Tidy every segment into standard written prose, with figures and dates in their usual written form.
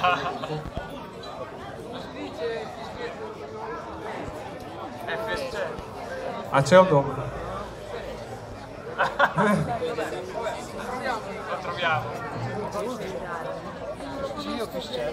Ah, c'è un dopo. Lo troviamo. Io che c'è?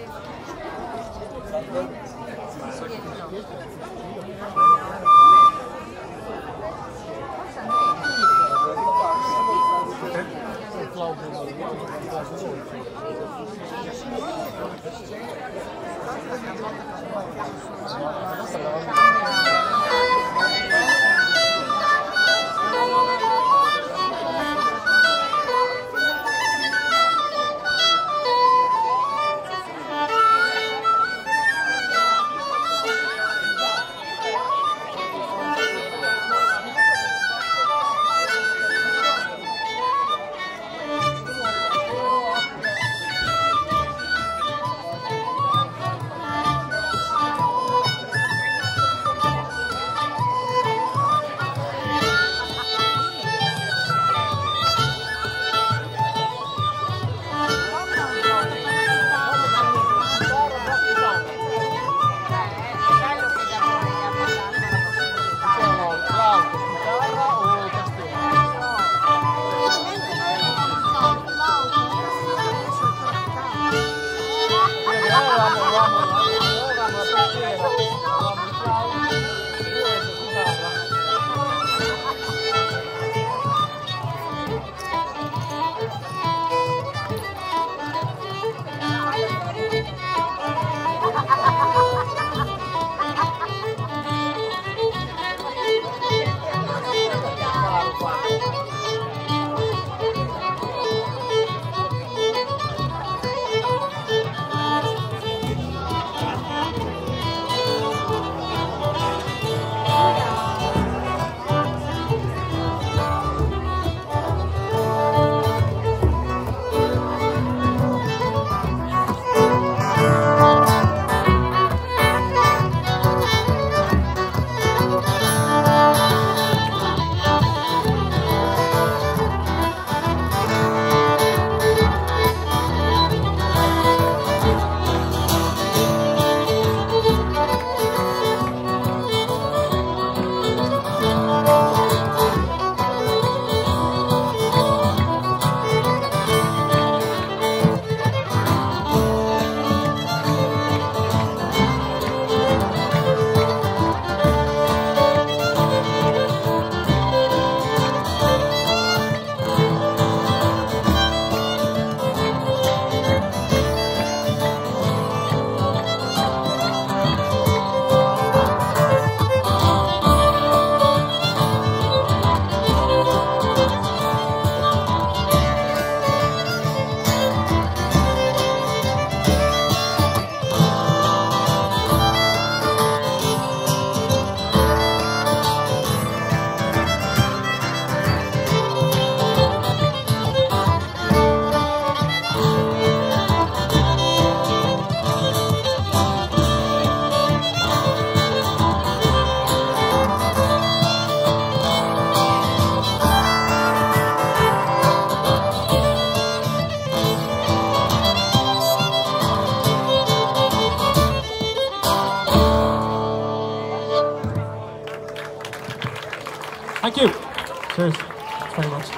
Thank you. Cheers. Thanks very much.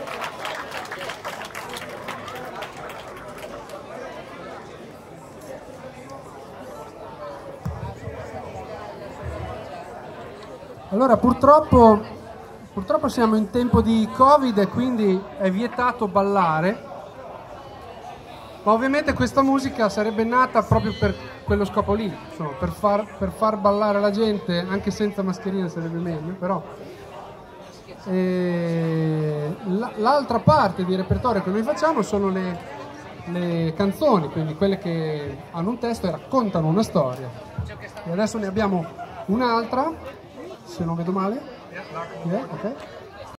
Allora, purtroppo siamo in tempo di Covid e quindi è vietato ballare, ma ovviamente questa musica sarebbe nata proprio per quello scopo lì, insomma, per far ballare la gente, anche senza mascherina sarebbe meglio, però l'altra parte di repertorio che noi facciamo sono le canzoni, quindi quelle che hanno un testo e raccontano una storia. E adesso ne abbiamo un'altra, se non vedo male. Yeah, ok.